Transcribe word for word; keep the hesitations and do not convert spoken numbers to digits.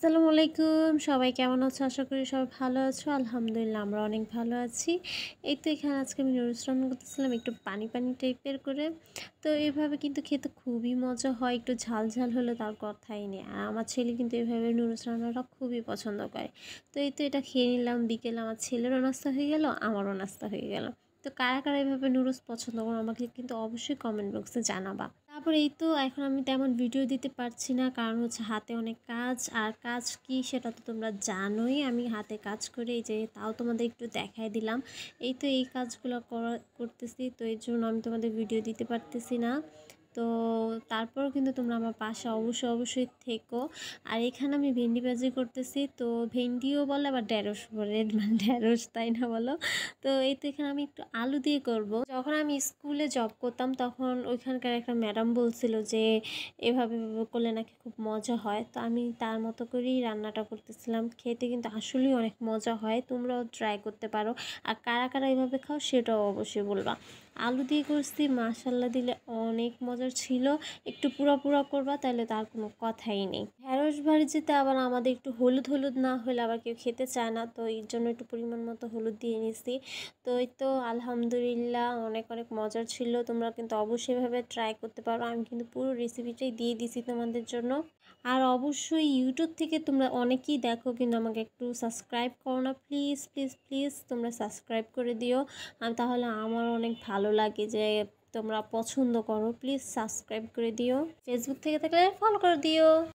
আসসালামু আলাইকুম, সবাই কেমন আছো? আশা করি সবাই ভালো আছো। আলহামদুলিল্লাহ আমরা অনেক ভালো আছি। এই তো এখানে আজকে আমি নুডলস রান্না করতেছিলাম একটু পানি পানি টাইপের করে। তো এভাবে কিন্তু খেতে খুবই মজা হয়, একটু ঝাল ঝাল হলে তার কথাই নেই। আর আমার ছেলে কিন্তু এভাবে নুডলস রান্নাটা খুবই পছন্দ করে। তো এই তো এটা খেয়ে নিলাম, বিকেলে আমার ছেলেরও নাস্তা হয়ে গেল, আমারও নাস্তা হয়ে গেল। তো কারা কারা এভাবে নুডলস পছন্দ করো আমাকে কিন্তু অবশ্যই কমেন্ট বক্সে জানাবা। তারপরে এই তো এখন আমি তেমন ভিডিও দিতে পারছি না, কারণ হচ্ছে হাতে অনেক কাজ। আর কাজ কি সেটা তো তোমরা জানোই, আমি হাতে কাজ করে এই যে তাও তোমাদের একটু দেখাই দিলাম। এই তো এই কাজগুলো করা করতেছি, তো এই জন্য আমি তোমাদের ভিডিও দিতে পারতেছি না। তো তারপরও কিন্তু তোমরা আমার পাশে অবশ্যই অবশ্যই থেকো। আর এখানে আমি ভেন্ডি ভাজি করতেছি, তো ভেন্ডিও বলে আবার ঢেঁড়স বলে, মানে ঢেঁড়স তাই না বলো? তো এই তো এখানে আমি একটু আলু দিয়ে করব। যখন আমি স্কুলে জব করতাম তখন ওইখানকার একটা ম্যাডাম বলছিল যে এভাবে এভাবে করলে নাকি খুব মজা হয়, তো আমি তার মতো করেই রান্নাটা করতেছিলাম। খেতে কিন্তু আসলেই অনেক মজা হয়, তোমরাও ট্রাই করতে পারো। আর কারা কারা এভাবে খাও সেটাও অবশ্যই বলবা। আলু দিয়ে করছি, মাশাল্লাহ দিলে অনেক মজার ছিল। একটু পুরা পুরা করবা, তাহলে তার কোনো কথাই নেই। ঢেঁড়স ভাজিতে আবার আমাদের একটু হলুদ হলুদ না হলে আবার কেউ খেতে চায় না, তো এর জন্য একটু পরিমাণ মতো হলুদ দিয়ে নিছি। তো এই তো আলহামদুলিল্লাহ অনেক অনেক মজার ছিল। তোমরা কিন্তু অবশ্যই এভাবে ট্রাই করতে পারো। আমি কিন্তু পুরো রেসিপিটাই দিয়ে দিছি তোমাদের জন্য। আর অবশ্যই ইউটিউব থেকে তোমরা অনেকেই দেখো, কিন্তু আমাকে একটু সাবস্ক্রাইব করো না, প্লিজ প্লিজ প্লিজ তোমরা সাবস্ক্রাইব করে দিও। আর তাহলে আমার অনেক ভালো লাগে যে তোমরা পছন্দ করো। প্লিজ সাবস্ক্রাইব করে দিও। ফেসবুক থেকে থাকলে ফলো করে দিও।